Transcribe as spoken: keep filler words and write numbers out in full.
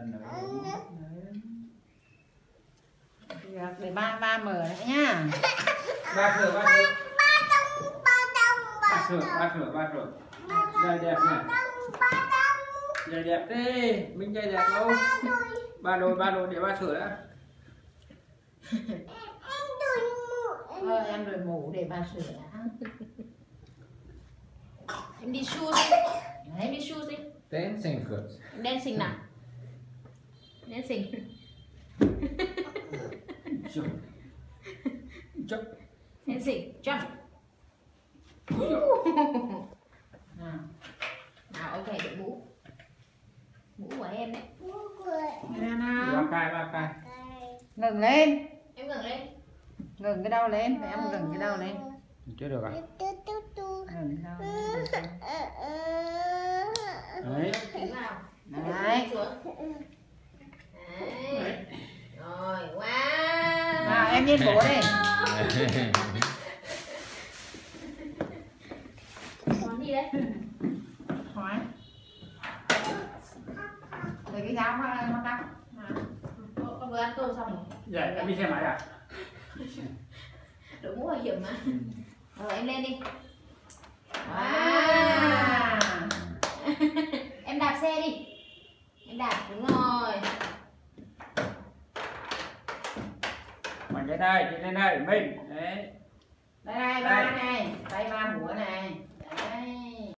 lần nữa. Được, để ba ba mở lại nhá. Ba sửa ba sửa. Ba sửa ba sửa ba sửa. Dây đẹp này. Dây đẹp đi, mình dây đẹp đâu. Ba đôi ba đôi để ba sửa đã. Ờ, em đổi mũ để bà sửa đã. Em đi shoes đi. Em đi shoes đi. Dancing first. Dancing nào. Dancing. Jump. Jump. Dancing. Jump. Nào. Nào, ok, đội mũ. Mũ của em đấy. Nào nào. Ba cài ba cài. Ngừng lên. Em ngẩng lên. Ngừng cái đầu lên, để em ngừng cái đầu lên. Chưa được à? Ngừng cái đầu lên. Đấy. Tiến vào. Đấy. Xuống. Đấy. Rồi, wow. Nào em nhìn bố đi. Món gì đấy? Hỏi. Để cái dao mà mà cắt. Con, con vừa ăn cơm xong rồi. Dạ, em đi xe máy à? Đội mũ bảo hiểm mà. Rồi em lên đi. À. Em đạp xe đi. Em đạp, đúng rồi. Mình lên đây, đi lên đây, mình. Đấy. Đây này ba này, tay ba búa này.